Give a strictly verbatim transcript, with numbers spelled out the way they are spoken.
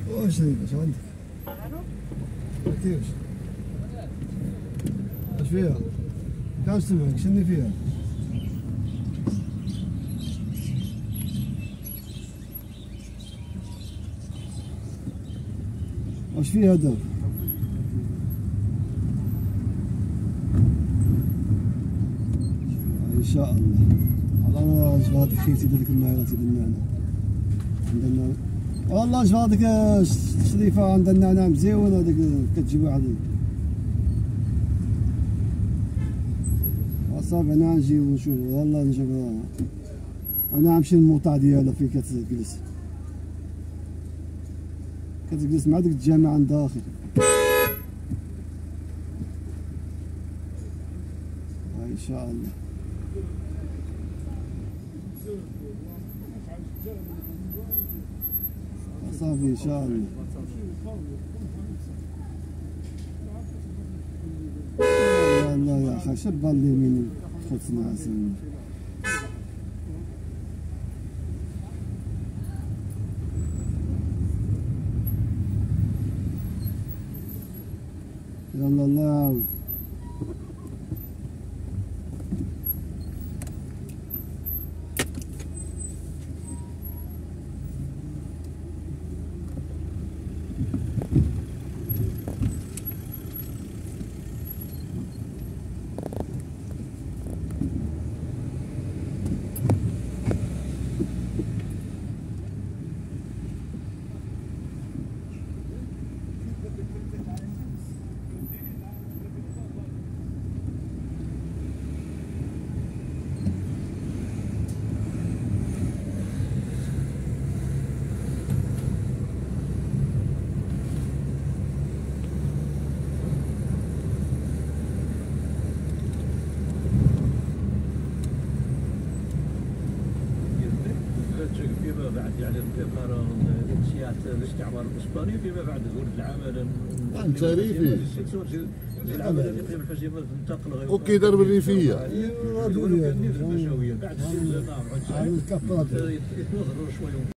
واش هذيك اش عندك؟ كيفاش؟ اش فيها؟ كاع سمعك شنو فيها؟ واش فيها دابا؟ ان شاء الله. والله نشوف هذيك خيتي ديك الماء سيدي النعناع عندنا. والله نشوف هذيك الشريفه عندها النعناع مزيون هذيك كتجيب واحد. صافي انا نجي ونشوف. والله نشوف انا نمشي للموطع ديالها فين كتجلس كتجلس مع ديك الجامع عند داخل. ان شاء الله. صافي ان شاء الله. والله يا اخي شب اللي من خصنا عسل. يلا الله يعاود. فيما بعد يعني انتقال سياسة الاستعمار الاسباني فيما بعد ولد العمل التاريخي العمل الاقليم الحزيمه تنتقل اوكي درب الريفيه بعد السلام يتنظروا شويه